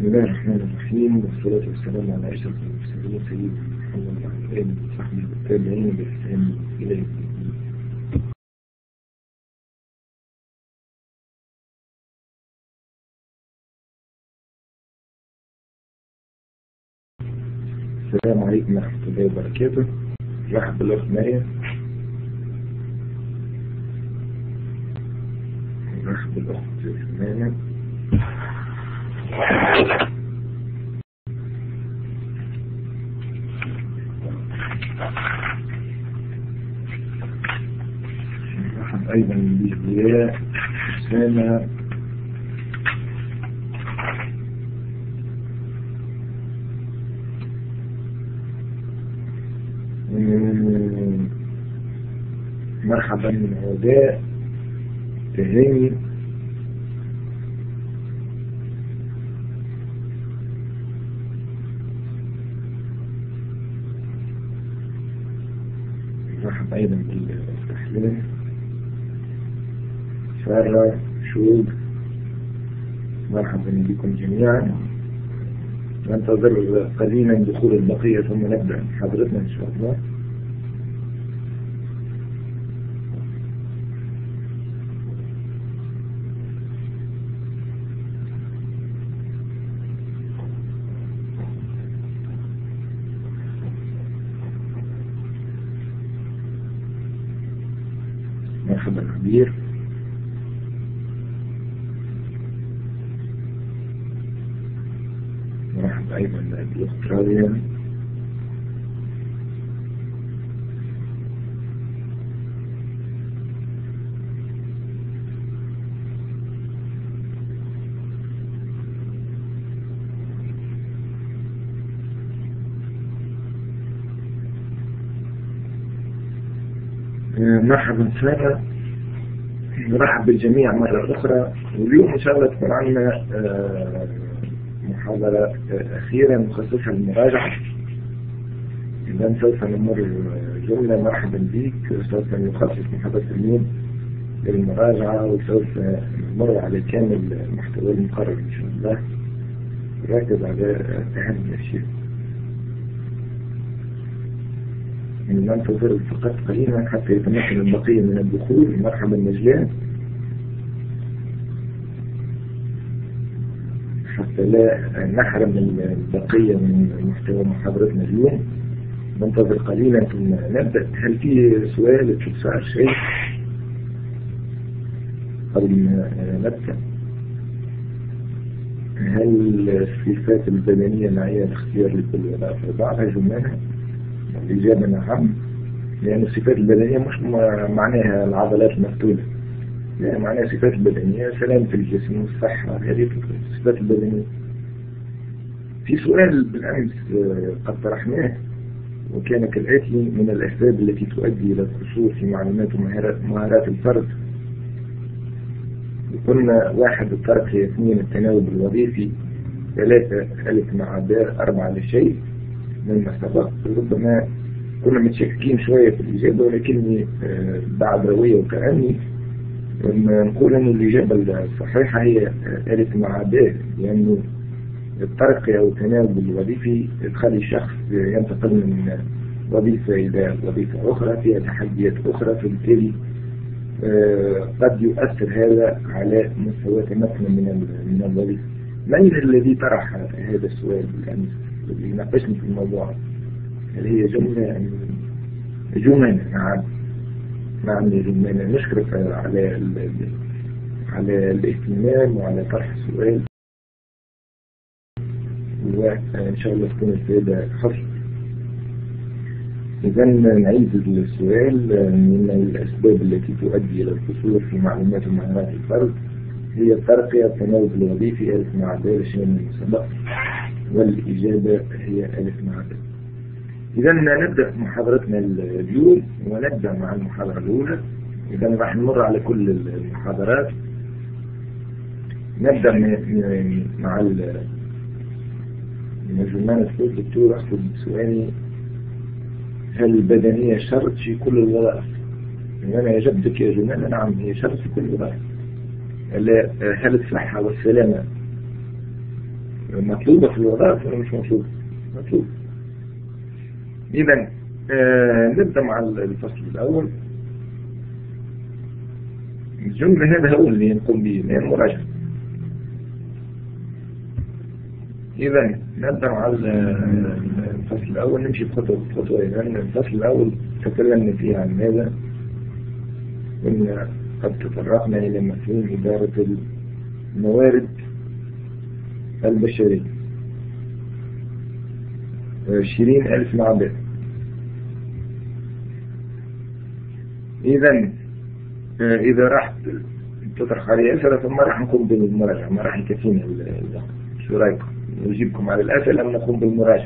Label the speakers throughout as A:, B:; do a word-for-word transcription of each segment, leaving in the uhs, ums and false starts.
A: بسم الله الرحمن الرحيم، والصلاة والسلام على أشرف المرسلين سيدنا محمد وعلى آله وصحبه والتابعين بإحسان إلى يوم الدين. السلام عليكم ورحمة الله وبركاته. مرحبا بالأخت مريم. مرحبا بالأخت سمانة. مرحبا أيضا بالضياء أسامة. مرحبا من عداء تهاني. مرحبا أيضا بالأحلام سارة شوق. مرحبا بكم جميعا. ننتظر قليلا دخول البقية ثم نبدأ محاضرتنا إن شاء الله. مرحبا كبير. مرحبا أيضا بالأستراليا. مرحبا سارة. نرحب بالجميع مرة أخرى. واليوم إن شاء الله تكون عندنا محاضرة أخيرة مخصصة للمراجعة. إذا سوف نمر جملة. مرحبا بك. سوف نخصص محاضرة اليوم للمراجعة، وسوف نمر على كامل المحتوى المقرر إن شاء الله. نركز على أهم الأشياء. ننتظر فقط قليلا حتى يتمكن البقية من الدخول. مرحبا نجلاء. حتى لا نحرم البقية من محتوى محاضرتنا اليوم. ننتظر قليلا ثم نبدأ. هل في سؤال تسأل شيء قبل ما نبدأ؟ هل الصفات البدنية معية الاختيار لكل وظائف بعضها جملها؟ الإجابة نعم، لأن الصفات البدنية مش معناها العضلات المفتولة، لا، معناها الصفات البدنية سلامة الجسم والصحة. هذه الصفات البدنية. في سؤال بالأمس قد طرحناه وكان كالآتي: من الأسباب التي تؤدي إلى القصور في معلومات ومهارات الفرد؟ قلنا: واحد الترقية، اثنين التناوب الوظيفي، ثلاثة ألف مع باء، أربعة لشيء مما سبق. ربما كنا متشككين شوية في الإجابة، ولكني بعد روية وكأني نقول أن الإجابة الصحيحة هي ألف مع باء، لأنه الترقية أو التناوب الوظيفي تخلي الشخص ينتقل من وظيفة إلى وظيفة أخرى فيها تحديات أخرى، فبالتالي قد يؤثر هذا على مستوى تمكنه من من الوظيفة. من الذي طرح هذا السؤال بالأمس اللي ناقشني في الموضوع؟ هل هي جملة جملة نعم نعم جملة. نشكرك على على الاهتمام وعلى طرح السؤال، وإن شاء الله تكون الفائدة حصل. إذا نعيد السؤال: من الأسباب التي تؤدي إلى القصور في معلومات ومهارات الفرد؟ هي الترقية، التناوب الوظيفي، ألف مع باء شيء من سبق، والإجابة هي ألف مع باء. إذا نبدأ محاضرتنا اليوم ونبدأ مع المحاضرة الأولى. إذا راح نمر على كل المحاضرات. نبدأ مع الجمانة. تقول دكتور أخذ سؤالي: هل البدنية شرط في كل الوظائف؟ أنا أجبتك يا جمانة: نعم، هي شرط في كل الوظائف. هل الصحة والسلامة مطلوبة في الوظائف ولا مش مطلوبة؟ مطلوبة. إذا آه نبدأ مع الفصل الأول. الجملة هذا هو اللي نقوم به من مراجعة. إذا نبدأ مع الفصل الأول، نمشي بخطوة بخطوة. لأن الفصل الأول تكلمنا فيه عن ماذا؟ قلنا قد تطرقنا إلى مفهوم إدارة الموارد البشرية، عشرين ألف معدل. إذا إذا راح تطرح علي أسئلة فما راح نقوم بالمراجعة، ما راح يكفينا الوقت. شو رأيكم؟ نجيبكم على الأسئلة أم نقوم بالمراجعة؟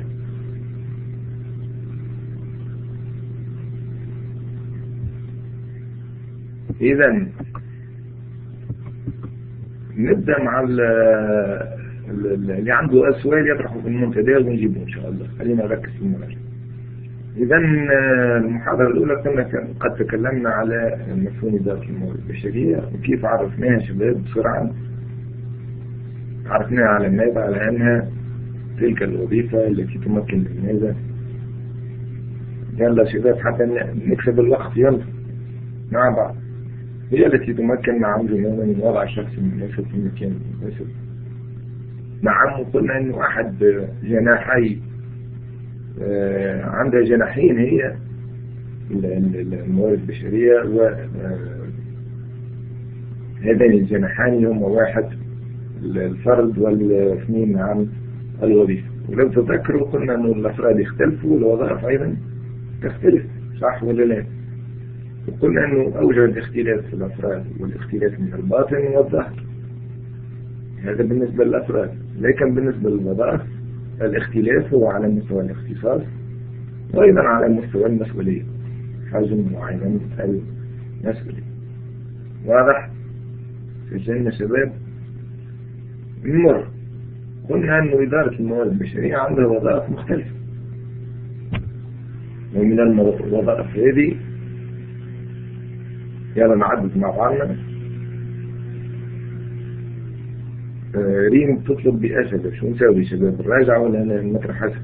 A: إذا نبدأ مع اللي عنده سؤال يطرحه في المنتدى ونجيبه إن شاء الله. خلينا نركز في المراجعة. إذا المحاضرة الأولى كنا قد تكلمنا على مفهوم إدارة الموارد البشرية وكيف عرفناها شباب بسرعة. عرفناها على ماذا؟ على أنها تلك الوظيفة التي تمكن من ماذا؟ يلا شباب حتى نكسب الوقت، يلا مع بعض. هي التي تمكن مع عمله من وضع شخص مناسب في مكان مناسب. نعم، وقلنا أنه أحد جناحي آه عندها جناحين هي الموارد البشرية، وهذين الجناحان هم واحد الفرد والاثنين عن الوظيفة. ولو تذكروا قلنا أن الأفراد يختلفوا والوظائف أيضا تختلف، صح ولا لا؟ وقلنا أنه أوجه الاختلاف في الأفراد والاختلاف من الباطن والظاهر. هذا بالنسبة للأفراد، لكن بالنسبة للوظائف الاختلاف هو على مستوى الاختصاص وأيضا على مستوى المسؤولية، حجم معين المسؤولية. واضح؟ سجلنا شباب. نمر. قلنا أنه إدارة الموارد البشرية عندها وظائف مختلفة، ومن الوظائف هذه يلا نعدد مع بعضنا. آه ريم تطلب بأسد، شو نسوي شباب؟ الراجعة ولا نطرح حسب؟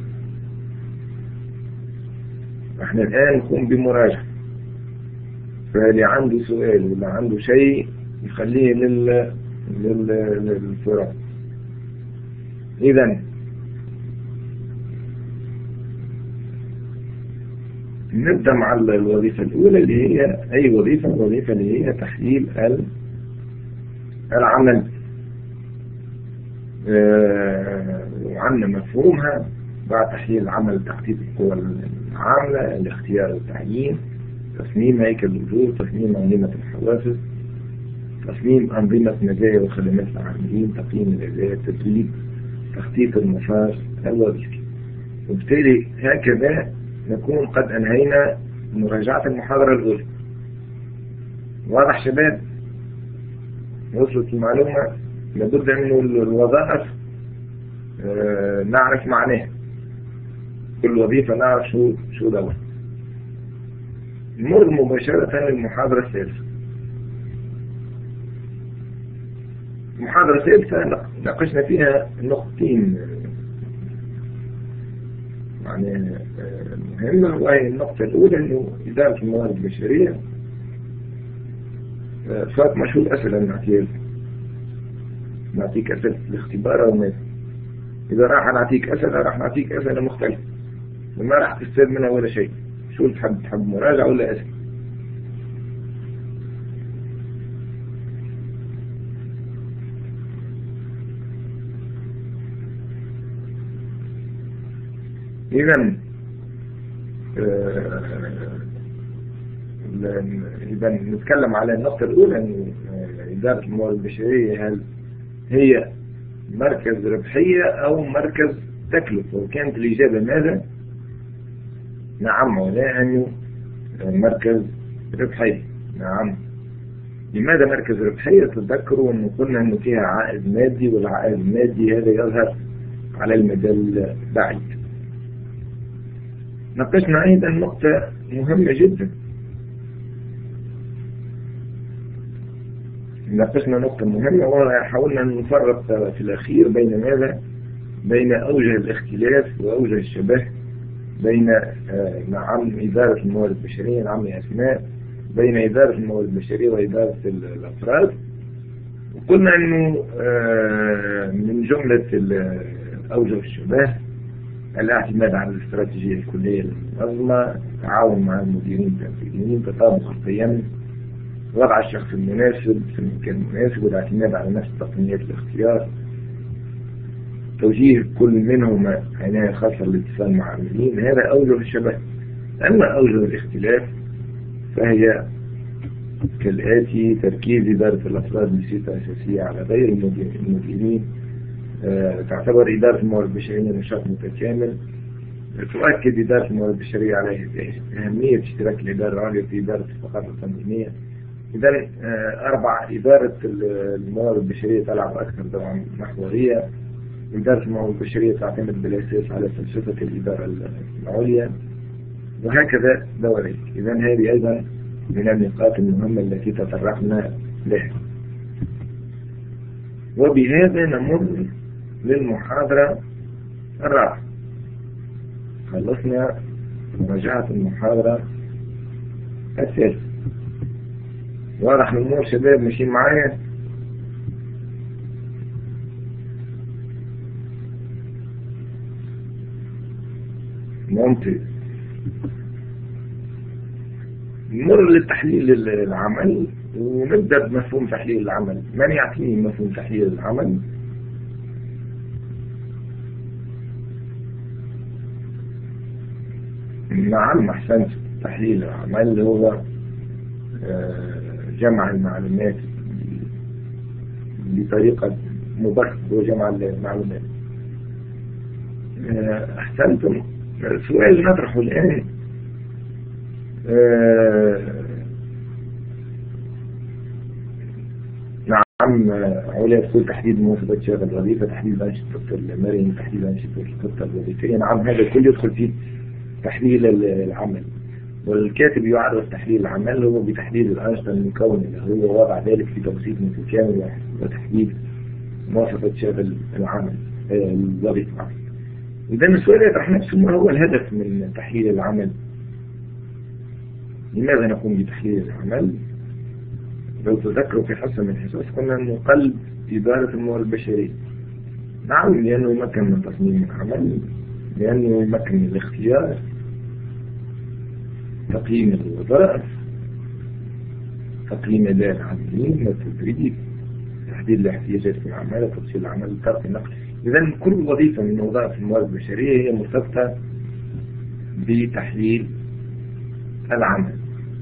A: احنا الآن نقوم بمراجعة، فاللي عنده سؤال ولا عنده شيء يخليه لل للفراغ. إذا نبدأ مع الوظيفة الأولى اللي هي أي وظيفة؟ الوظيفة اللي هي تحليل العمل. وعندنا مفهومها بعد تحليل العمل: تحديد القوى العاملة، الاختيار والتعيين، تصميم هيكل الأجور، تصميم أنظمة الحوافز، تصميم أنظمة مزايا وخدمات العاملين، تقييم الأداء، التدريب، تخطيط المسار الوظيفي. وبالتالي هكذا نكون قد أنهينا مراجعة المحاضرة الأولى. واضح شباب؟ وصلت المعلومة؟ لابد أنه الوظائف آه نعرف معناها، كل وظيفة نعرف شو شو دورها. نمر مباشرة للمحاضرة الثالثة. المحاضرة الثالثة ناقشنا فيها نقطتين يعني مهمة، وهي النقطة الأولى أنه إدارة الموارد البشرية. فاطمة شو الأسئلة اللي نعطيها؟ نعطيك أسئلة الاختبار أو ماذا؟ إذا راح نعطيك أسئلة راح نعطيك أسئلة مختلفة وما راح تستفاد منها ولا شيء. شو تحب؟ تحب مراجعة ولا أسئلة؟ إذا إذا نتكلم على النقطة الأولى أن إدارة الموارد البشرية هل هي مركز ربحية أو مركز تكلفة؟ وكانت الإجابة ماذا؟ نعم، ولا أنه مركز ربحية. نعم. لماذا مركز ربحية؟ تذكروا أنه قلنا أنه فيها عائد مادي، والعائد المادي هذا يظهر على المدى البعيد. ناقشنا أيضا نقطة مهمة جدا، ناقشنا نقطة مهمة وحاولنا أن نفرق في الأخير بين ماذا؟ بين أوجه الاختلاف وأوجه الشبه بين نعم إدارة الموارد البشرية نعم يا أسماء بين إدارة الموارد البشرية وإدارة الأفراد. وقلنا أنه من جملة أوجه الشبه الاعتماد على الاستراتيجية الكلية للمنظمة، التعاون مع المديرين التنفيذيين، تطابق القيم، وضع الشخص المناسب في المكان المناسب، والاعتماد على نفس تقنيات الاختيار، توجيه كل منهما عناية خاصة للاتصال مع العاملين. هذا أوجه الشبه. أما أوجه الاختلاف فهي كالآتي: تركيز إدارة الأفراد بصفة أساسية على غير المديرين، أه تعتبر إدارة الموارد البشرية نشاط متكامل، تؤكد إدارة الموارد البشرية على أهمية اشتراك الإدارة العليا في إدارة الثقافة التنظيمية. إذا أه أربعة: إدارة الموارد البشرية تلعب أكثر دورا محورية. إدارة الموارد البشرية تعتمد بالأساس على فلسفة الإدارة العليا، وهكذا دوريك. إذا هذه أيضا من النقاط المهمة التي تطرقنا لها. وبهذا نمر للمحاضرة الرابعة. خلصنا مراجعة المحاضرة الثالثة. واضح الأمور شباب؟ ماشيين معايا؟ ممتاز. نمر للتحليل العمل، ونبدأ بمفهوم تحليل العمل. من يعطيني مفهوم تحليل العمل؟ نعم أحسنت. تحليل العمل هو جمع المعلومات بطريقة مباشرة، هو جمع المعلومات. أحسنتم. سؤال نطرحه الآن: آه نعم علا تقول تحديد مواصفات شغل الوظيفة، تحديد أنشطة المرن، تحديد أنشطة الخطة الوظيفية. نعم هذا الكل يدخل في تحليل العمل. والكاتب يعرف تحليل العمل هو بتحديد الأنشطة المكونة له، هو وضع ذلك في توصيف متكامل وتحديد مواصفات شغل العمل الوظيفة. إذا السؤال يطرح نفسه: ما هو الهدف من تحليل العمل؟ لماذا نقوم بتحليل العمل؟ لو تذكروا في حصة من الحصص قلنا أنه قلب إدارة الموارد البشرية. نعم، لأنه يمكن من تصميم العمل، لأنه يمكن من الاختيار، تقييم الوظائف، تقييم أداء العاملين والتدريب، تحديد الاحتياجات في العمل، تفصيل العمل، ترك النقل. إذا كل وظيفة من وظائف الموارد البشرية هي مرتبطة بتحليل العمل.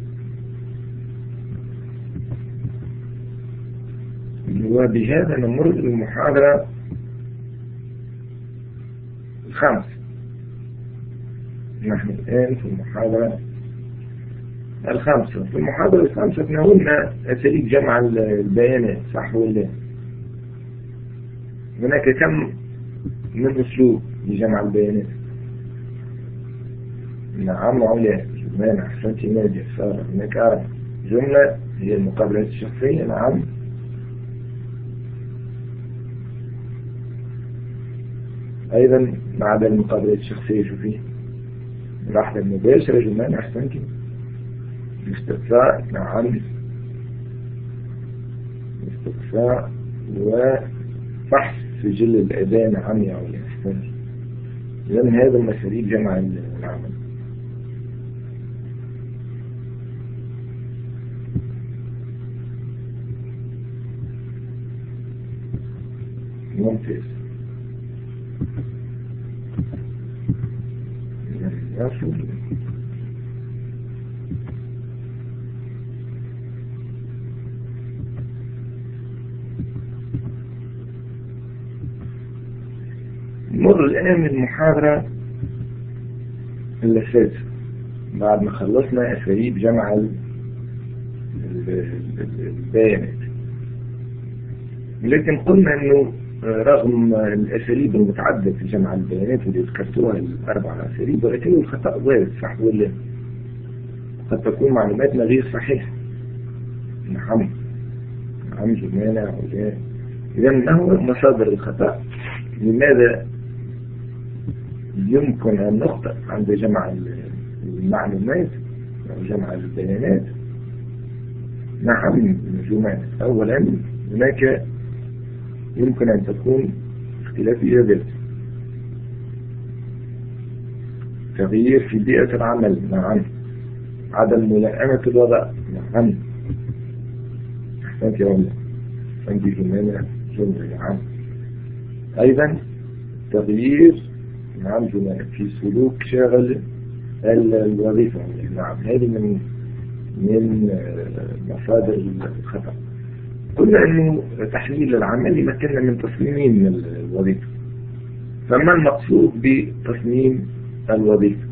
A: وبهذا نمر للمحاضرة الخامسة. نحن الآن في المحاضرة الخامسة. في المحاضرة الخامسة تناولنا أساليب جمع البيانات، صح ولا؟ هناك كم من أسلوب لجمع البيانات؟ نعم علا، جمال، أحسنتي نادية، صار هناك أربع. جملة هي المقابلات الشخصية. نعم. أيضا بعد المقابلات الشخصية شو فيه؟ اللحظة المباشرة. جمال، أحسنتي. الاستقصاء. نعم، الاستقصاء وفحص سجل الأداء. نعم يا علا، أحسنتي. إذن هذا مساليب جمع العمل. ممتاز. نمر الآن للمحاضرة السادسة بعد ما خلصنا أساليب جمع البيانات. لكن قلنا أنه رغم الأساليب المتعددة في جمع البيانات اللي ذكرتوها الأربع أساليب، ولكن الخطأ وارد، صح ولا؟ قد تكون معلوماتنا غير صحيحة. نعم نعم جمالة. إذا ما هو مصادر الخطأ؟ لماذا يمكن أن نخطئ عند جمع المعلومات أو جمع البيانات. نعم جمع. أولا هناك يمكن أن تكون اختلاف إجابات، تغيير في بيئة العمل، نعم، عدم ملائمة الوضع، نعم، أحسنت يا ولد، عندي جملة جملة، نعم. أيضا تغيير، نعم، جملة في سلوك شاغل الوظيفة، نعم، هذه من من مصادر الخطأ. قلنا أنه تحليل العمل يمكننا من تصميم الوظيفة. فما المقصود بتصميم الوظيفة؟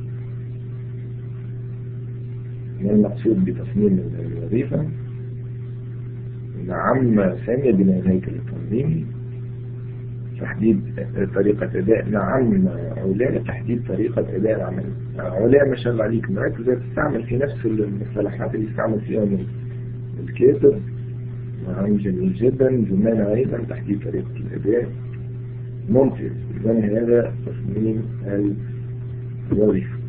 A: ما المقصود بتصميم الوظيفة؟ نعم سامية بناء الهيكل التنظيمي، تحديد طريقة أداء، نعم علاء تحديد طريقة أداء العمل. علاء ما شاء الله عليك مركزة تستعمل في نفس المصطلحات اللي يستعمل فيها الكاتب، نعم جميل جدا. جمانة أيضا تحديد طريقة الأداء، ممتاز. إذن هذا تصميم الوظيفة.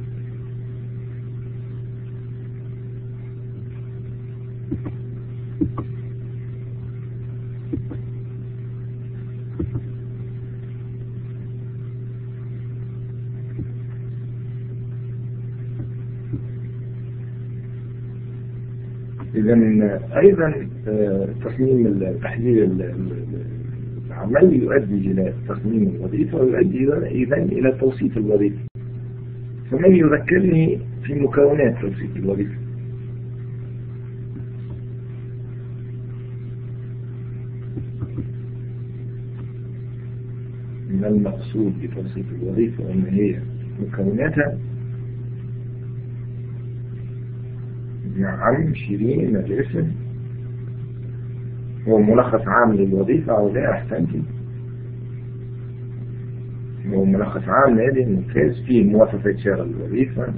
A: إذن أيضا تصميم تحليل العمل يؤدي إلى تصميم الوظيفة ويؤدي إذن إلى توصيف الوظيفة. فمن يذكرني في مكونات توصيف الوظيفة؟ ما المقصود بتوصيف الوظيفة وما هي مكوناتها؟ نعم شيرين الاسم هو ملخص عام للوظيفة أو لا؟ أحسنتي، هو ملخص عام لهذه ممتاز. فيه مواصفات شغل الوظيفة،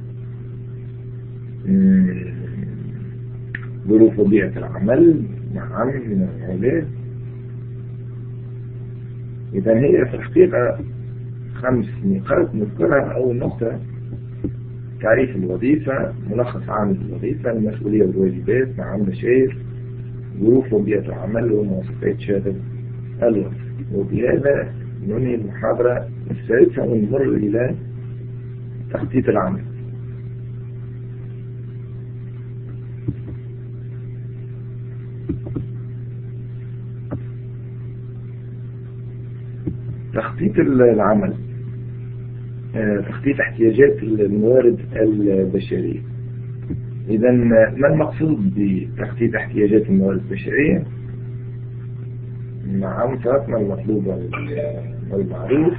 A: ظروف وبيئة العمل، نعم من العلاج. إذن هي في الحقيقة خمس نقاط نذكرها. أول نقطة تعريف الوظيفة، ملخص عام للوظيفة، المسؤولية والواجبات، نعم بشير، ظروف وبيئة العمل ومواصفات شاغل الوظيفة. وبهذا ننهي المحاضرة السادسة ونمر إلى تخطيط العمل. تخطيط العمل، تخطيط احتياجات الموارد البشرية. إذا ما المقصود بتخطيط احتياجات الموارد البشرية؟ نعم فاتنا المطلوب والمعروف.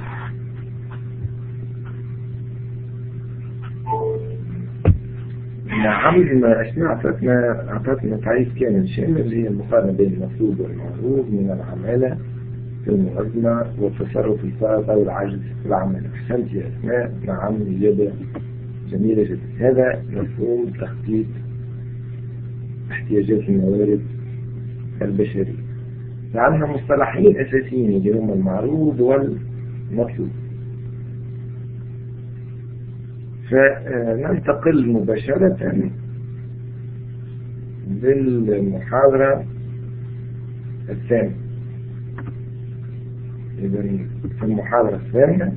A: نعم أثناء فاتنا أعطتنا تعريف كامل شامل، هي المقارنة بين المطلوب والمعروف من العمالة في المنظمة والتصرف الفائض أو العجز في العمل. أحسنت يا أسماء، نعم إجابة جميلة جدا. هذا مفهوم تخطيط احتياجات الموارد البشرية. عندنا مصطلحين أساسيين اللي هم المعروض والمطلوب. فننتقل مباشرة بالمحاضرة الثانية. إذا في المحاضرة الثانية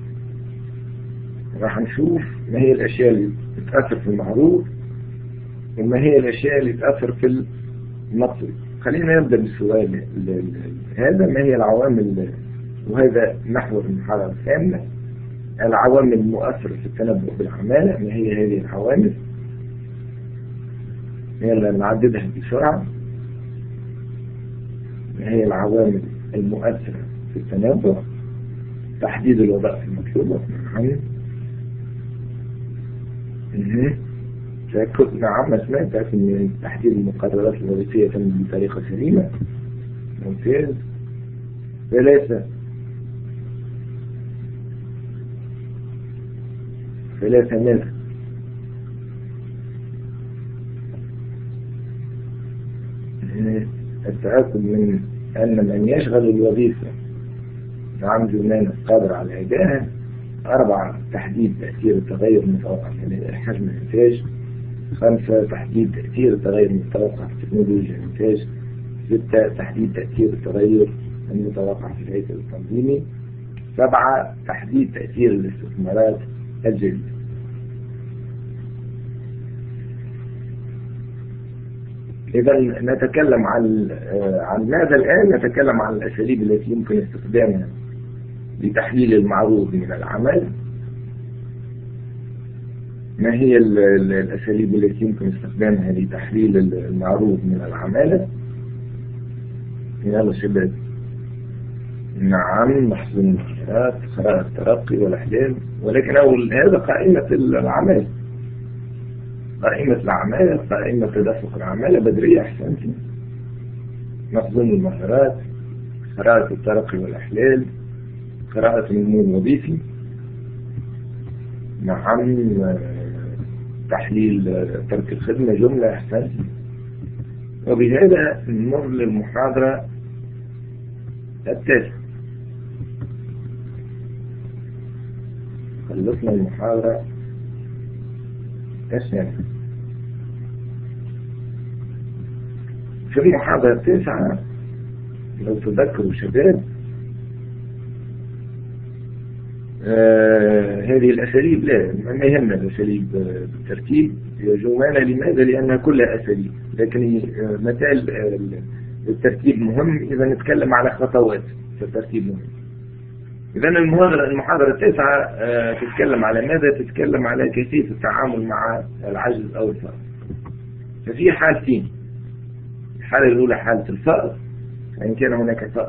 A: راح نشوف ما هي الأشياء اللي تأثر في المعروض وما هي الأشياء اللي تأثر في المطلوب. خلينا نبدأ بالسؤال هذا، ما هي العوامل، وهذا محور المحاضرة الثانية، العوامل المؤثرة في التنبؤ بالعمالة. ما هي هذه العوامل؟ يلا نعددها بسرعة. ما هي العوامل المؤثرة في التنبؤ؟ تحديد الوظائف المطلوبة، نعم. نعم أسماء تعرف أن تحديد المقررات الوظيفية تم بطريقة سليمة، ممتاز. ثلاثة ثلاثة منها التأكد من أن من يشغل الوظيفة نعم جنان قادر على أدائها. أربعة تحديد تأثير التغير المتوقع في حجم الإنتاج. خمسة تحديد تأثير التغير المتوقع في تكنولوجيا الإنتاج. ستة تحديد تأثير التغير المتوقع في الهيكل التنظيمي. سبعة تحديد تأثير الاستثمارات الجديدة. إذا نتكلم عن عن ماذا الآن؟ نتكلم عن الأساليب التي يمكن استخدامها لتحليل المعروض من العمل. ما هي الأساليب التي يمكن استخدامها لتحليل المعروض من العمالة؟ يلا شباب. نعم، محصول المؤشرات، خرائط الترقي والأحلام. ولكن أول هذا قائمة العمالة، قائمة العمالة، قائمة تدفق العمالة بدرية. أحسنتي. مخزون المؤشرات، خرائط الترقي والأحلال، قراءة النمو الوظيفي. نعم، تحليل ترك الخدمة جملة. أحسنتي. وبهذا نمر للمحاضرة التاسعة. خلصنا المحاضرة الثانية. في المحاضرة التاسعة لو تذكروا شباب آه هذه الأساليب لا ما يهمنا الأساليب بالترتيب يا جماعة. لماذا؟ لأنها كلها أساليب، لكن متى الترتيب مهم إذا نتكلم على خطوات فالترتيب مهم. إذا المحاضرة التاسعة آه تتكلم على ماذا؟ تتكلم على كيفية التعامل مع العجز أو الفقر. ففي حالتين. الحالة الأولى حالة الفقر، إن كان هناك فقر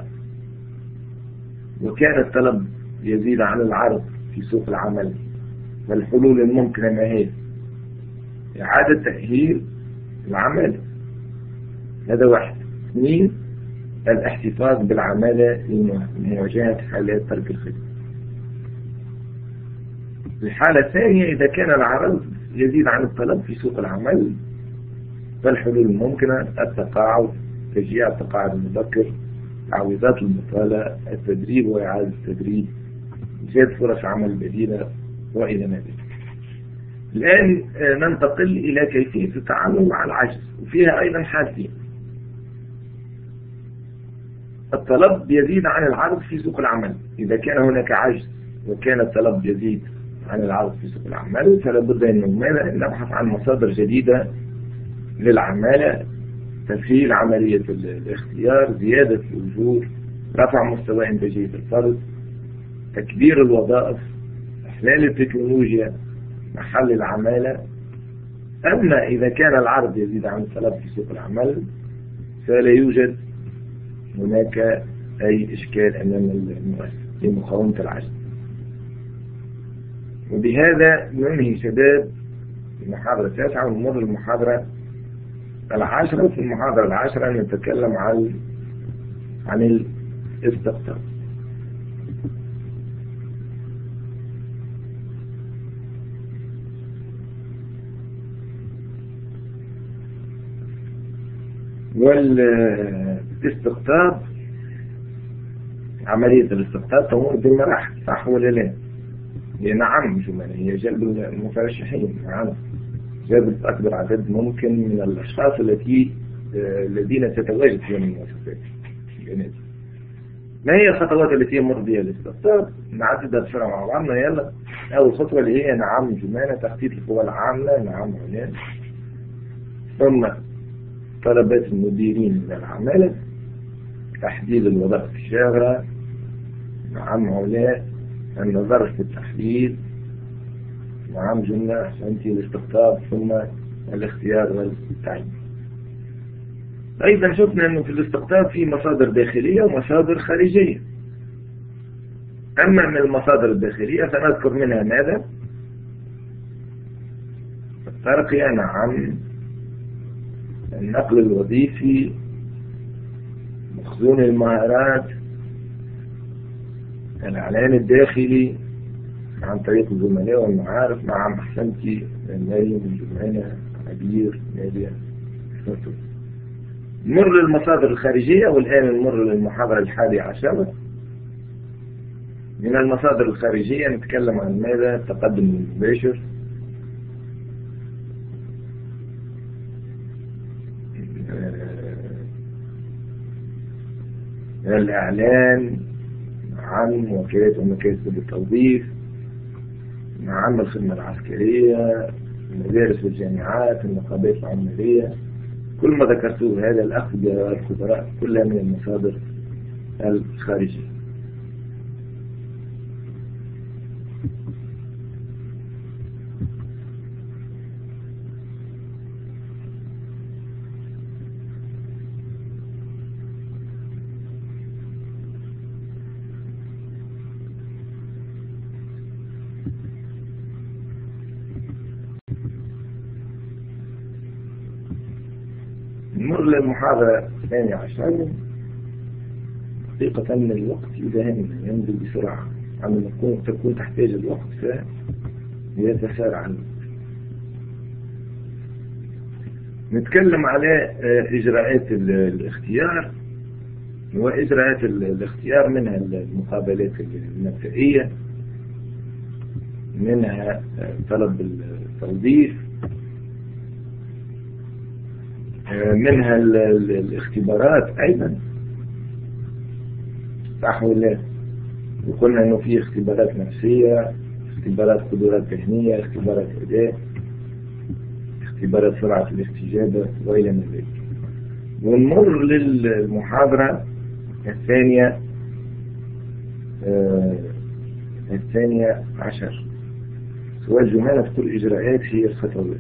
A: وكان الطلب يزيد عن العرض في سوق العمل، والحلول الممكنة ما هي؟ إعادة تأهيل العمالة. هذا واحد. اثنين، الاحتفاظ بالعمالة لمواجهة حالات ترك الخدمة. الحالة الثانية إذا كان العرض يزيد عن الطلب في سوق العمل، فالحلول الممكنة التقاعد، تشجيع التقاعد المبكر، تعويضات المطالة، التدريب وإعادة التدريب، إيجاد فرص عمل بديلة وإلى ما ذلك. الآن ننتقل إلى كيفية التعامل مع العجز، وفيها أيضا حالتين. الطلب يزيد عن العرض في سوق العمل. إذا كان هناك عجز وكان الطلب يزيد عن العرض في سوق العمل، فلا بد أن نبحث عن مصادر جديدة للعمالة، تسهيل عملية الاختيار، زيادة الأجور، رفع مستوى إنتاجية الفرد، تكبير الوظائف، إحلال التكنولوجيا محل العمالة. أما إذا كان العرض يزيد عن الطلب في سوق العمل فلا يوجد هناك أي إشكال أمام المؤسسة لمقاومة العجز. وبهذا ننهي شباب المحاضرة التاسعة ونمر للمحاضرة العاشرة. في المحاضرة العاشرة نتكلم عن عن الاستقطاب. والاستقطاب، عملية الاستقطاب تمر بمراحل، صح ولا لا؟ نعم جمال، هي جلب المترشحين. نعم، جلب أكبر عدد ممكن من الأشخاص التي الذين تتواجد فيهم المؤسسات. ما هي الخطوات التي يمر بها الاستقطاب؟ نعددها بسرعة مع بعضنا. يلا. أول خطوة اللي هي نعم جمال تخطيط القوى العاملة. نعم هنا. ثم طلبات المديرين من العمالة، تحديد الوظائف الشاغرة. نعم هؤلاء، النظر في التحليل. نعم جملة أحسنتي. الاستقطاب ثم الاختيار والتعيين. أيضا شفنا أنه في الاستقطاب في مصادر داخلية ومصادر خارجية. أما من المصادر الداخلية سنذكر منها ماذا؟ الترقية. نعم. النقل الوظيفي، مخزون المهارات، الإعلان الداخلي عن طريق الزملاء والمعارف. نعم أحسنتي. مريم، الجمعانة، عبير، نادية. نمر للمصادر الخارجية، والآن نمر للمحاضرة الحادية عشرة. من المصادر الخارجية نتكلم عن ماذا؟ التقدم المباشر، الإعلان عن وكالات ومكاتب التوظيف، عن الخدمة العسكرية، المدارس والجامعات، النقابات العمالية، كل ما ذكرته هذا الأخذ بالخبراء كلها من المصادر الخارجية. نمر للمحاضرة الثانية عشر. حقيقة من الوقت يدهمنا ينزل بسرعة، عندما تكون تكون تحتاج الوقت فيتسارع الوقت. نتكلم على إجراءات الاختيار، وإجراءات الاختيار منها المقابلات المبدئية، منها طلب التوظيف، منها الاختبارات أيضا، صح ولا؟ وقلنا أنه في اختبارات نفسية، اختبارات قدرات ذهنية، اختبارات أداء، اختبارات سرعة الاستجابة وإلى ما ذلك. ونمر للمحاضرة الثانية آه الثانية عشر. سؤال جمالة كل إجراءات هي الخطوات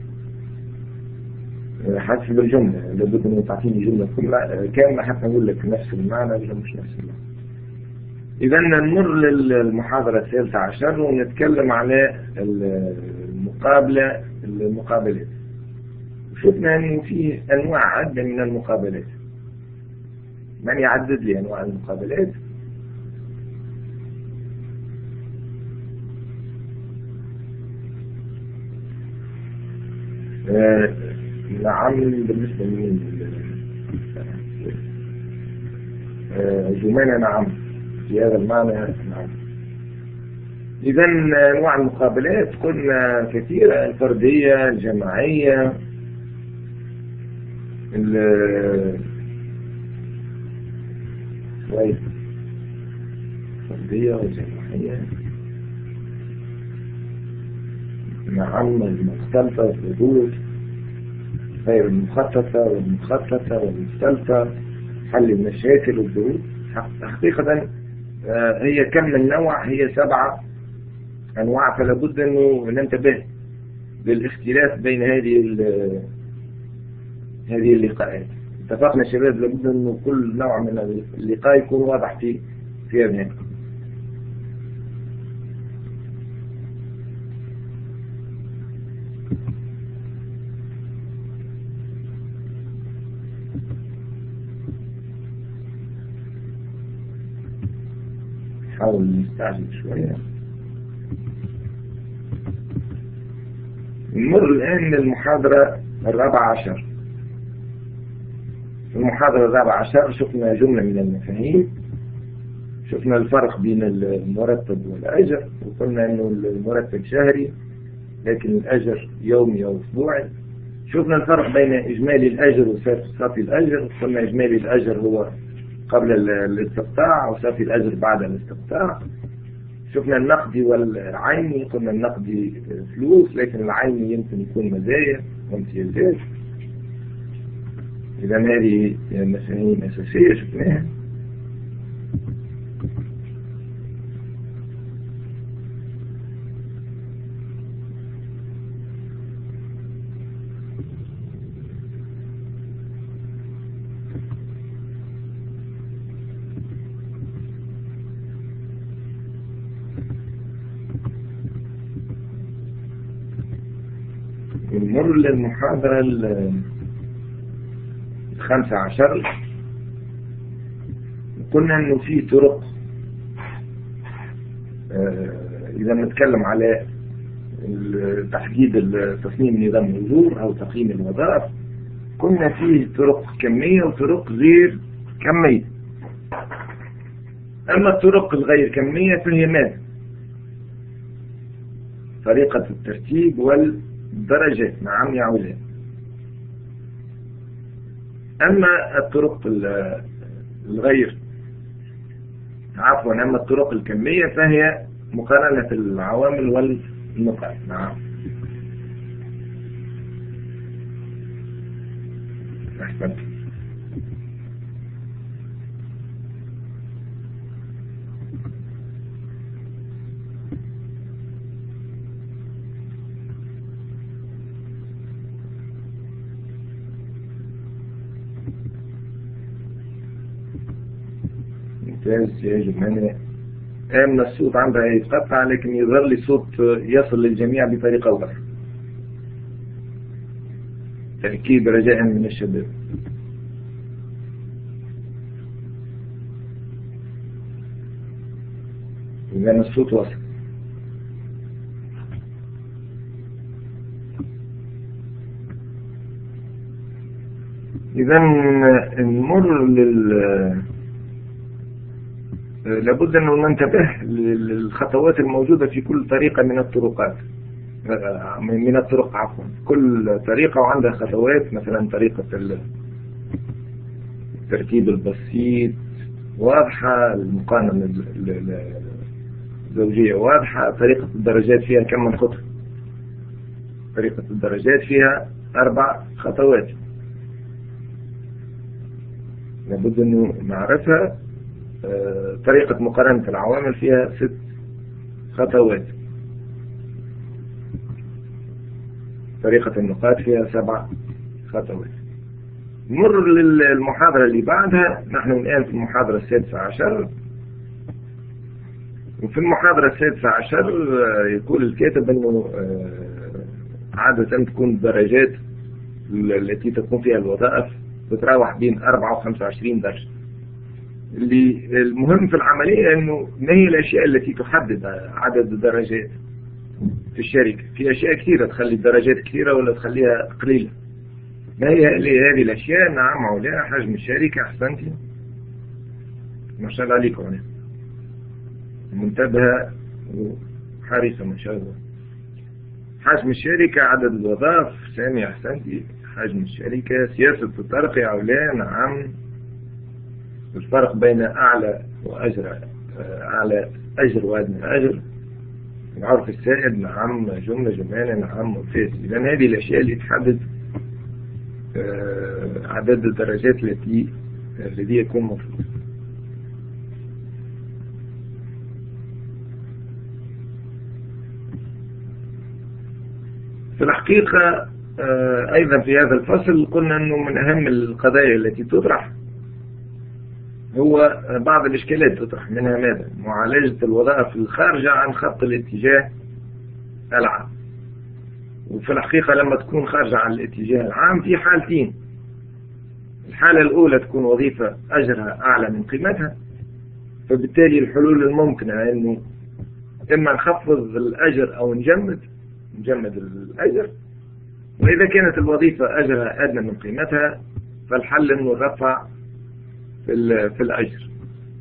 A: حسب الجملة، لابد أن تعطيني جملة كاملة حتى نقول لك نفس المعنى ولا مش نفس المعنى. إذا نمر للمحاضرة الثالثة عشر ونتكلم على المقابلة المقابلات. وشفنا أن فيه أنواع عدة من المقابلات. من يعدد لي أنواع المقابلات؟ آه نعم. بالنسبة لمين؟ آه جمانة نعم، في هذا المعنى نعم. إذا أنواع المقابلات قلنا كثيرة، الفردية، الجماعية، الفردية والجماعية، نعم، المختلطة والردود، غير المخططة والمخططة والمختلطة، حل المشاكل والظروف. حقيقة هي كم من نوع؟ هي سبعة أنواع، فلا بد أنه ننتبه للاختلاف بين هذه هذه اللقاءات. اتفقنا شباب لابد أنه كل نوع من اللقاء يكون واضح في في أذهانكم. نحاول نستعجل شوية. نمر الآن للمحاضرة الرابعة عشر. في المحاضرة الرابعة عشر شفنا جملة من المفاهيم، شفنا الفرق بين المرتب والأجر، وقلنا أنه المرتب شهري لكن الأجر يومي أو أسبوعي. شفنا الفرق بين إجمالي الأجر وصافي الأجر، قلنا إجمالي الأجر هو قبل الاستقطاع وصافي الأجر بعد الاستقطاع. شفنا النقدي والعيني، قلنا النقدي فلوس لكن العيني يمكن يكون مزايا وامتيازات. إذا هذه مفاهيم أساسية شفناها. نمر للمحاضرة الخامسة عشر. قلنا انه في طرق، اذا نتكلم على تحديد تصميم نظام الأجور او تقييم الوظائف، قلنا فيه طرق كمية وطرق غير كمية. أما الطرق الغير كمية فهي ماذا؟ طريقة الترتيب والدرجات. نعم يا أولاد. أما الطرق الغير عفوا أما الطرق الكمية فهي مقارنة العوامل والنقاط. نعم أحسنت. ممتاز يا جماعة. آمن الصوت عندها يتقطع لكن يظهر لي صوت يصل للجميع بطريقة أخرى. تأكيد رجاء من الشباب. إذا الصوت وصل. إذا نمر لل لابد أن ننتبه للخطوات الموجودة في كل طريقة من الطرقات من الطرق عفوا كل طريقة وعندها خطوات. مثلا طريقة الترتيب البسيط واضحة، المقارنة الزوجية واضحة، طريقة الدرجات فيها كم من خطوة. طريقة الدرجات فيها أربع خطوات لابد أن نعرفها. طريقة مقارنة العوامل فيها ست خطوات. طريقة النقاط فيها سبع خطوات. نمر للمحاضرة اللي بعدها. نحن الآن في المحاضرة السادسة عشر، وفي المحاضرة السادسة عشر يقول الكاتب أنه عادة تكون الدرجات التي تكون فيها الوظائف تتراوح بين أربعة وخمسة وعشرين درجة. اللي المهم في العملية أنه ما هي الأشياء التي تحدد عدد الدرجات في الشركة. في أشياء كثيرة تخلي الدرجات كثيرة ولا تخليها قليلة. ما هي هذه الأشياء؟ نعم علا. حجم الشركة. أحسنتي ما شاء الله عليكم. أنا منتبهة وحريصة ما شاء الله. حجم الشركة، عدد الوظائف. سامي أحسنتي. حجم الشركة، سياسة الترقية علا. نعم. الفرق بين أعلى وأجر أعلى أجر وأدنى أجر. العرف السائد. نعم. جملة جمالة. نعم ممتاز. إذن هذه الأشياء اللي تحدد عدد الدرجات التي الذي يكون مطلوب. في الحقيقة أيضا في هذا الفصل قلنا أنه من أهم القضايا التي تطرح هو بعض الإشكالات تطرح. منها ماذا؟ معالجة الوظائف الخارجة عن خط الاتجاه العام. وفي الحقيقة لما تكون خارجة عن الاتجاه العام في حالتين. الحالة الأولى تكون وظيفة أجرها أعلى من قيمتها، فبالتالي الحلول الممكنة أنه إما نخفض الأجر أو نجمد نجمد الأجر. وإذا كانت الوظيفة أجرها أدنى من قيمتها فالحل أنه نرفع في, في الأجر.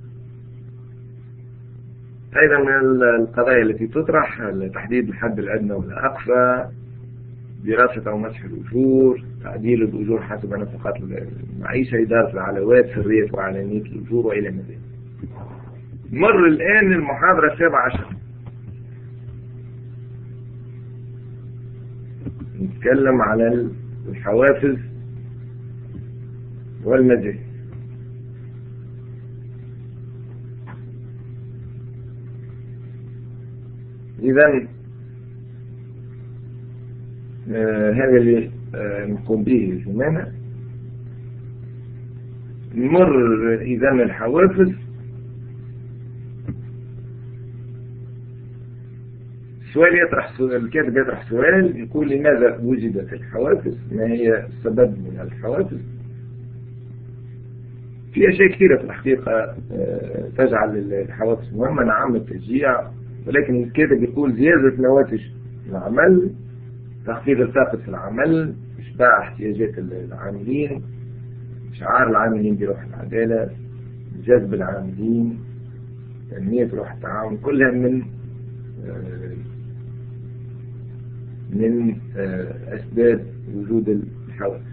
A: أيضا من القضايا التي تطرح تحديد الحد الأدنى والأقصى، دراسة أو مسح الأجور، تعديل الأجور حسب نفقات المعيشة، إدارة العلاوات، سرية وعلانية الأجور وإلى ما ذلك. مر الآن المحاضرة السابعة عشر. نتكلم على الحوافز والمزايا. إذن آه هذا اللي آه نقوم به زمانا. نمر إذن الحوافز. السؤال يطرح سؤال، الكاتب يطرح سؤال يقول لماذا وجدت الحوافز؟ ما هي السبب من الحوافز؟ في أشياء كثيرة في الحقيقة آه تجعل الحوافز مهمة. نعم التشجيع، ولكن الكاتب يقول زيادة نواتج العمل، تخفيض الفاقد في العمل، إشباع احتياجات العاملين، إشعار العاملين بروح العدالة، جذب العاملين، تنمية روح التعاون، كلها من من أسباب وجود الحوافز.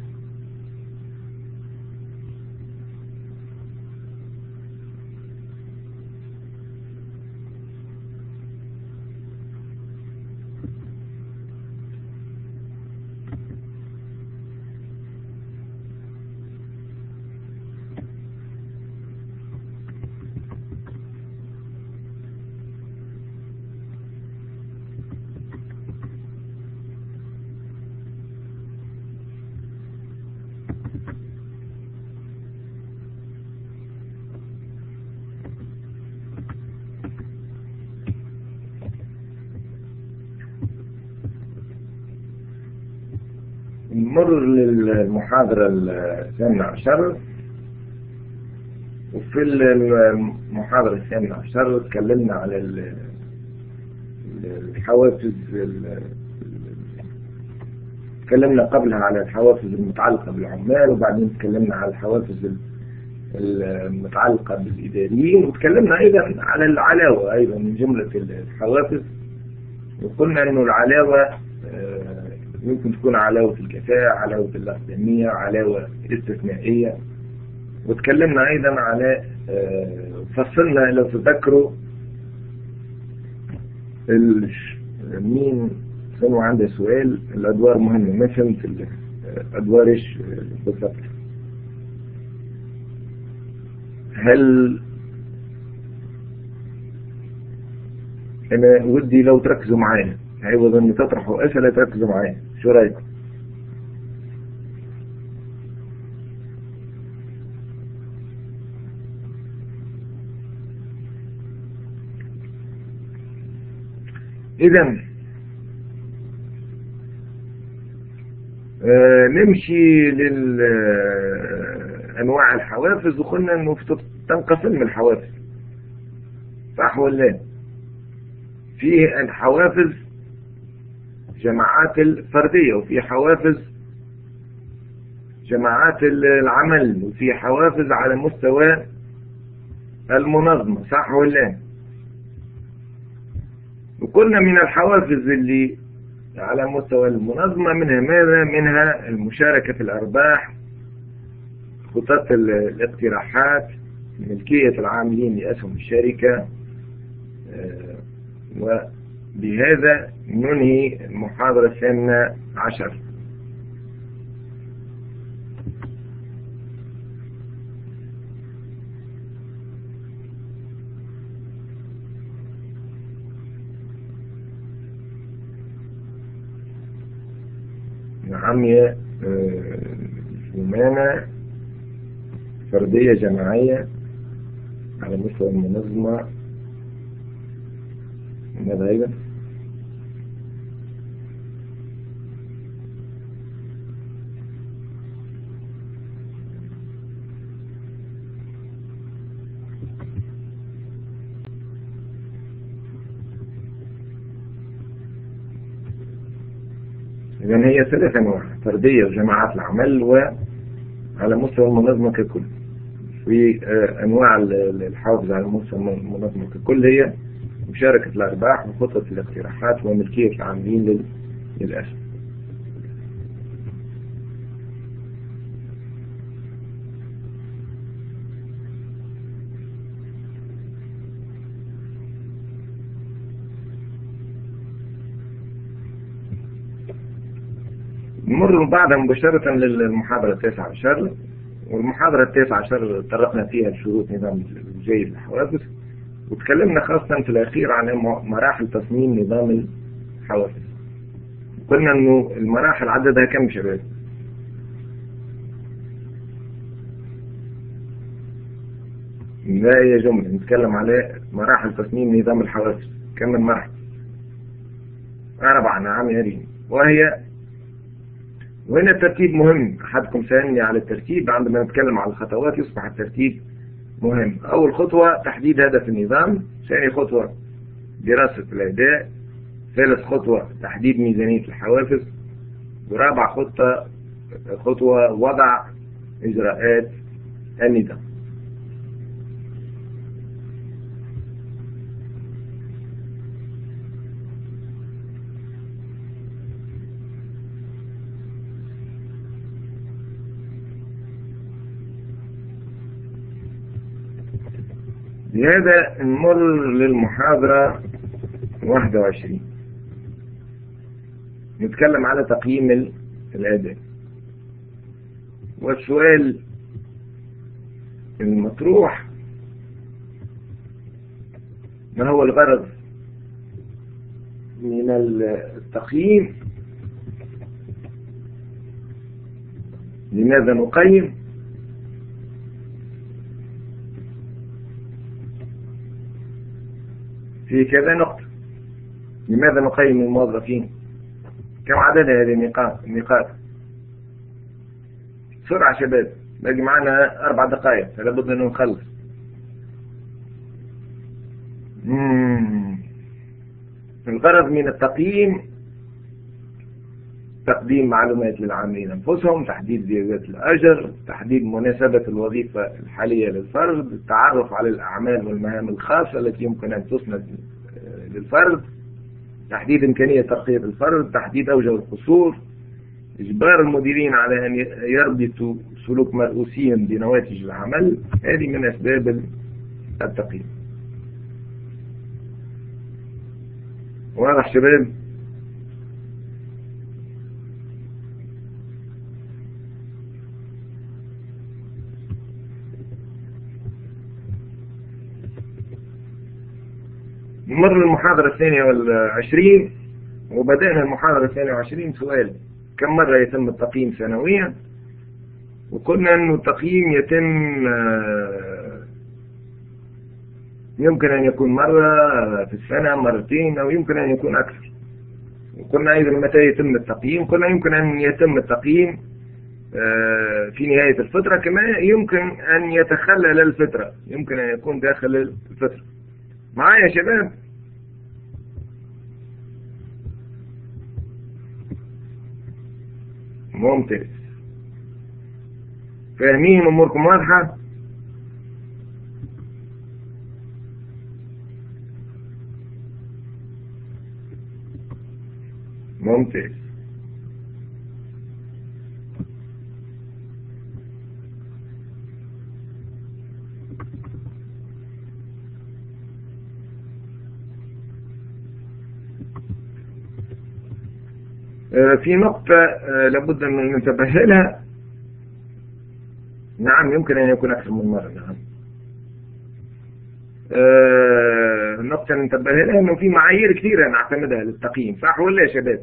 A: نمر للمحاضرة الثامنة عشر. وفي المحاضرة الثامنة عشر تكلمنا على الحوافز، تكلمنا قبلها على الحوافز المتعلقة بالعمال، وبعدين تكلمنا على الحوافز المتعلقة بالإداريين، وتكلمنا أيضا على العلاوة أيضا من جملة الحوافز. وقلنا أنه العلاوة يمكن تكون علاوة الكفاءة، علاوة الأقدمية، علاوة استثنائية. وتكلمنا أيضا على فصلنا لو تذكروا مين كانوا عنده سؤال الأدوار مهمة، ما فهمت الأدوار إيش بالضبط. هل أنا ودي لو تركزوا معايا، عوض أن تطرحوا أسئلة تركزوا معايا، شو رأيكم؟ إذن آه نمشي للأنواع الحوافز، وقلنا أنه تنقسم الحوافز، صح ولا؟ فيه الحوافز جماعات الفردية، وفي حوافز جماعات العمل، وفي حوافز على مستوى المنظمة، صح ولا؟ وكنا من الحوافز اللي على مستوى المنظمة منها ماذا؟ منها المشاركة في الأرباح، خطط الاقتراحات، ملكية العاملين لأسهم الشركة. وبهذا ننهي المحاضرة الثامنة عشر. نعم يا فمانة، فردية جماعية على مستوى المنظمة، ماذا أيضا؟ إذن هي ثلاث أنواع: فردية وجماعات العمل وعلى مستوى المنظمة ككل. في أنواع الحافز على مستوى المنظمة ككل هي مشاركة الأرباح وخطة الاقتراحات وملكية العاملين للأسهم. نمر بعدها مباشرة للمحاضرة التاسعة عشر. والمحاضرة التاسعة عشر طرقنا فيها شروط نظام جيد للحوافز، وتكلمنا خاصة في الأخير عن مراحل تصميم نظام الحوافز. قلنا أنه المراحل عددها كم شباب؟ لا هي جملة نتكلم على مراحل تصميم نظام الحوافز، كم من مرحلة؟ أربعة. نعم يا ريم. وهي وهنا الترتيب مهم. أحدكم سألني على الترتيب، عندما نتكلم على الخطوات يصبح الترتيب مهم. أول خطوة تحديد هدف النظام، ثاني خطوة دراسة الأداء، ثالث خطوة تحديد ميزانية الحوافز، ورابع خطوة خطوة وضع إجراءات النظام. بهذا نمر للمحاضرة واحد وعشرين، نتكلم على تقييم الأداء. والسؤال المطروح: ما هو الغرض من التقييم؟ لماذا نقيم؟ في كذا نقطة. لماذا نقيم الموظفين؟ كم عدد هذه النقاط؟ النقاط بسرعة شباب، باقي معنا أربع دقائق فلا بد أن نخلص. مم. الغرض من التقييم: تقديم معلومات للعاملين أنفسهم، تحديد زيادات الأجر، تحديد مناسبة الوظيفة الحالية للفرد، التعرف على الأعمال والمهام الخاصة التي يمكن أن تسند للفرد، تحديد إمكانية ترقية الفرد، تحديد أوجه القصور، إجبار المديرين على أن يربطوا سلوك مرؤوسيهم بنواتج العمل. هذه من أسباب التقييم. واضح شباب؟ نمر للمحاضرة الثانية والعشرين، وبدأنا المحاضرة الثانية والعشرين سؤال: كم مرة يتم التقييم سنويا؟ وقلنا أنه التقييم يتم يمكن أن يكون مرة في السنة، مرتين، أو يمكن أن يكون أكثر. وقلنا أيضا متى يتم التقييم؟ قلنا يمكن أن يتم التقييم في نهاية الفترة، كما يمكن أن يتخلل الفترة، يمكن أن يكون داخل الفترة. معايا يا شباب؟ ممتاز. فاهمين؟ أموركم واضحة؟ ممتاز. في نقطة لابد أن ننتبه لها. نعم، يمكن أن يكون أكثر من مرة. نعم. نقطة ننتبه لها أنه في معايير كثيرة نعتمدها للتقييم، صح ولا يا شباب؟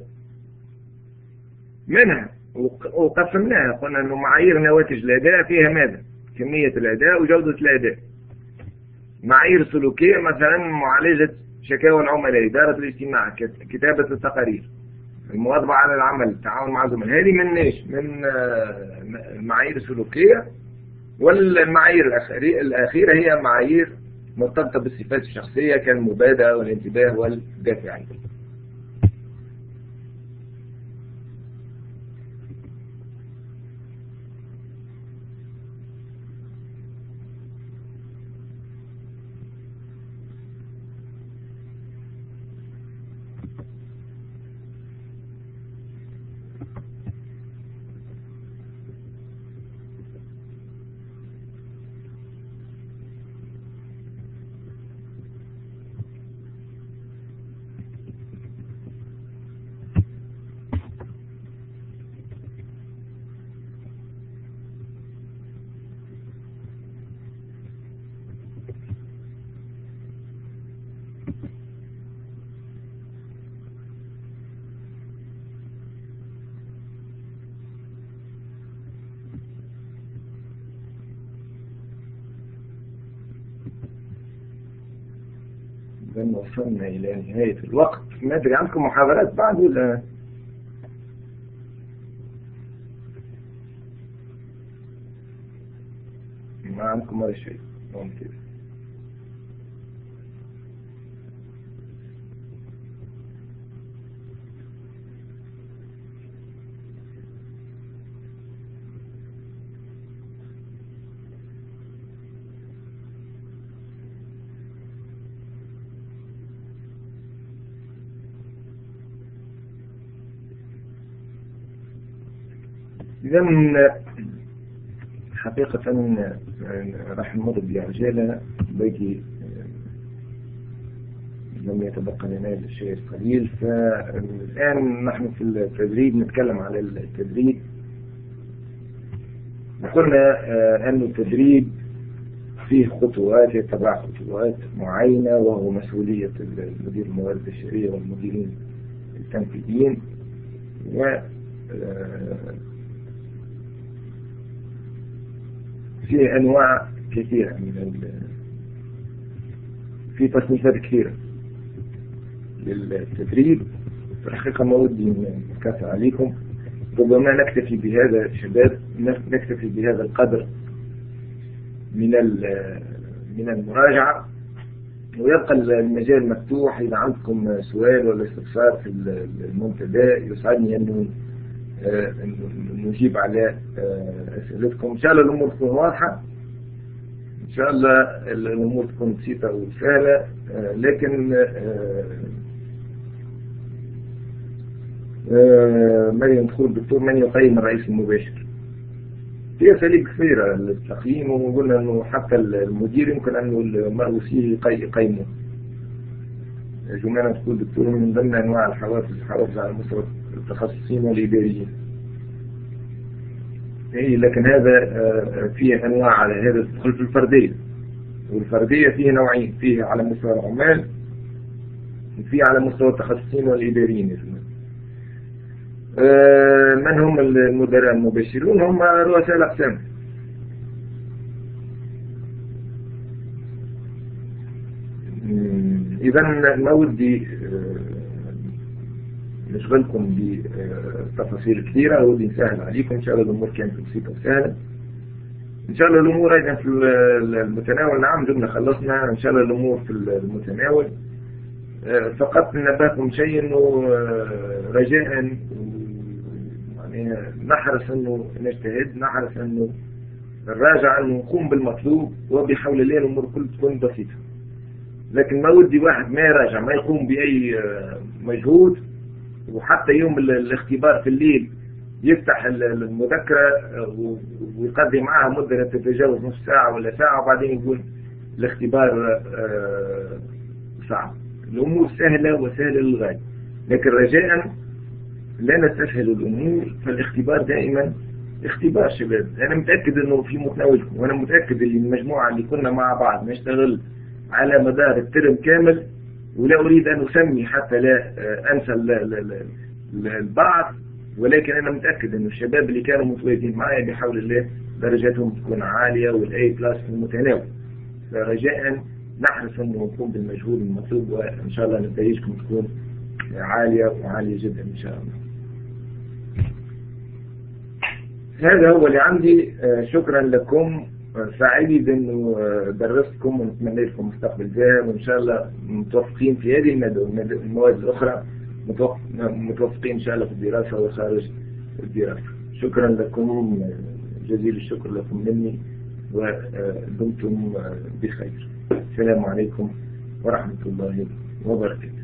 A: منها وقسمناها، قلنا أنه معايير نواتج الأداء فيها ماذا؟ كمية الأداء وجودة الأداء. معايير سلوكية مثلا معالجة شكاوى العملاء، إدارة الاجتماع، كتابة التقارير، المواظبة على العمل، التعاون مع الزملاء. هذه من ايش؟ من المعايير السلوكية. والمعايير الأخيرة هي معايير مرتبطة بالصفات الشخصية كالمبادئة والانتباه والدافعية. إذن وصلنا إلى نهاية الوقت. ما أدري عندكم محاضرات بعد ولا؟ ما عندكم ولا شيء؟ ممتاز. إذن حقيقة راح نمر بعجالة باقي لم يتبقى لنا إلا الشيء القليل. فالآن نحن في التدريب نتكلم على التدريب. قلنا أن التدريب فيه خطوات، يتبع خطوات معينة، وهو مسؤولية المدير الموارد البشرية والمديرين التنفيذيين. و في أنواع كثيرة من في تصنيفات كثيرة للتدريب. في الحقيقة ما ودي نكافئ عليكم، ربما نكتفي بهذا الشباب، نكتفي بهذا القدر من من المراجعة، ويبقى المجال مفتوح. إذا عندكم سؤال ولا استفسار في المنتدى يسعدني أنه نجيب على أسئلتكم. إن شاء الله الأمور تكون واضحة، إن شاء الله الأمور تكون بسيطة وسهلة. لكن من يدخل الدكتور من يقيم الرئيس المباشر؟ في أساليب كثيرة للتقييم، وقلنا أنه حتى المدير يمكن أنه المرؤوسيه يقيمه. جمعنا تقول دكتور من ضمن أنواع الحوافز الحوافز على مستوى التخصصين والإداريين. إيه، لكن هذا فيه أنواع على هذا تدخل في الفردية، والفردية فيه نوعين، فيه على مستوى العمال وفيه على مستوى التخصصين والإداريين. من هم المدراء المباشرون؟ هم رؤساء الأقسام. إذا ما ودي نشغلكم بتفاصيل كثيرة، ودي نسهل عليكم. إن شاء الله الأمور كانت بسيطة وسهلة. إن شاء الله الأمور أيضا في المتناول. نعم جبنا خلصنا إن شاء الله الأمور في المتناول. فقط نبهكم شيء إنه رجاء يعني نحرص إنه نجتهد، نحرص إنه نراجع، إنه نقوم بالمطلوب، وبحول الله الأمور كل تكون بسيطة. لكن ما ودي واحد ما يراجع، ما يقوم بأي مجهود، وحتى يوم الاختبار في الليل يفتح المذكرة ويقضي معها مدة لا تتجاوز نصف ساعة ولا ساعة، وبعدين يقول الاختبار صعب. الأمور سهلة وسهلة للغاية، لكن رجاء لا نستسهل الأمور. فالاختبار دائما اختبار شباب. أنا متأكد أنه في متناولكم، وأنا متأكد أن المجموعة اللي كنا مع بعض نشتغل على مدار الترم كامل، ولا أريد أن أسمي حتى لا أنسى البعض، ولكن أنا متأكد أن الشباب اللي كانوا متواجدين معي بحول الله درجاتهم تكون عالية، والأي بلاس في المتناول. فرجاء نحرص أن نقوم بالمجهود المطلوب، وإن شاء الله نتائجكم تكون عالية وعالية جدا إن شاء الله. هذا هو اللي عندي. شكرا لكم، سعيد أنه درستكم، ونتمنى لكم مستقبل زاهر، وإن شاء الله متوفقين في هذه المواد الأخرى، متوفقين إن شاء الله في الدراسة وخارج الدراسة. شكرا لكم، جزيل الشكر لكم مني، ودمتم بخير. السلام عليكم ورحمة الله وبركاته.